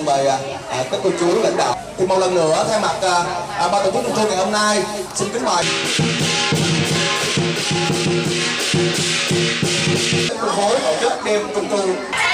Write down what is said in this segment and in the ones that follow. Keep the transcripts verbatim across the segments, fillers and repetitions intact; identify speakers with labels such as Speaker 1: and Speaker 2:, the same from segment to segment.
Speaker 1: mời à, các cô chú lãnh đạo. Thì một lần nữa thay mặt à, à, ban tổ chức trung thu ngày hôm nay xin kính mời phân phối tổ chức đêm trung thu.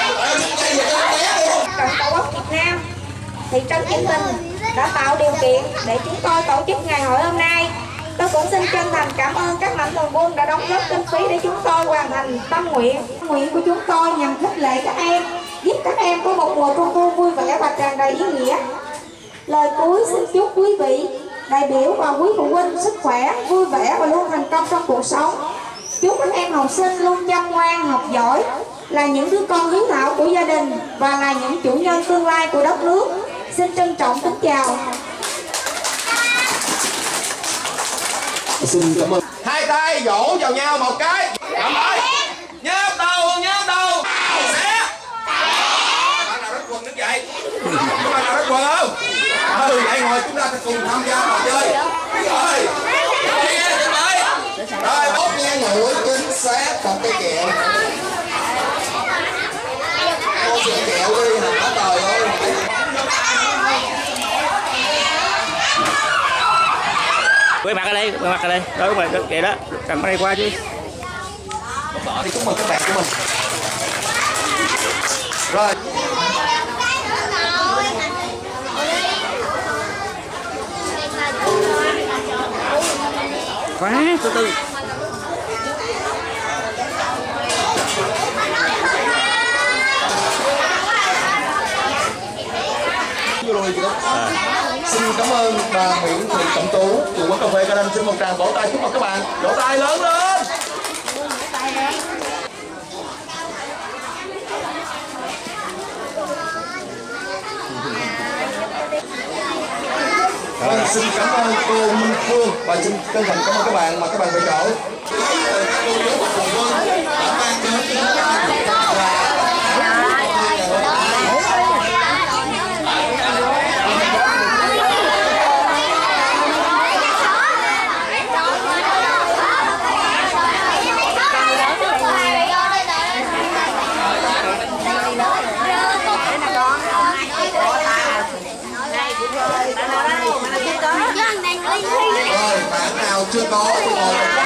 Speaker 2: Trận Tổ quốc Việt Nam, thị trấn Vĩnh Bình đã tạo điều kiện để chúng tôi tổ chức ngày hội hôm nay. Tôi cũng xin chân thành cảm ơn các mạnh thường quân đã đóng góp kinh phí để chúng tôi hoàn thành tâm nguyện. Nguyện của chúng tôi nhằm khích lệ các em, giúp các em có một mùa trung thu vui vẻ và tràn đầy ý nghĩa. Lời cuối xin chúc quý vị đại biểu và quý phụ huynh sức khỏe, vui vẻ và luôn thành công trong cuộc sống. Chúc các em học sinh luôn chăm ngoan, học giỏi, là những đứa con hiếu thảo của gia đình và là những chủ nhân tương lai của đất nước. Xin trân trọng kính chào.
Speaker 1: Xin cảm ơn.
Speaker 3: Hai tay vỗ vào nhau một cái. Cảm ơn. Nhớ đầu, nhớ đầu. Xé. Bạn nào rất quần đứng dậy. Bạn nào rất quần không? Ừ, vậy ngồi chúng ta sẽ cùng tham gia trò chơi. Rồi. Đi nghe, chuẩn bị. Rồi, bóp nghe mũi chính xác một cái kẹo. Cô sẽ kẹo đi hả? Trời ơi.
Speaker 4: Quay mặt ở đây, quay mặt ở đây. Đó các bạn, kìa đó, cầm cái này qua chứ.
Speaker 1: Thì chúc mừng các bạn của mình. Rồi.
Speaker 4: Quá, từ từ.
Speaker 1: À. Xin cảm ơn bà Nguyễn Thị Cẩm Tú, chủ quán cà phê Ca Đinh. Xin một tràng vỗ tay chúc mừng các bạn. Vỗ tay lớn lên. Vâng, xin cảm ơn cô Minh Phương và xin chân thành cảm ơn các bạn mà các bạn về chỗ. Cô chú và phụ huynh đã mang đến cho chúng ta rồi, bạn nào chưa có thì ngồi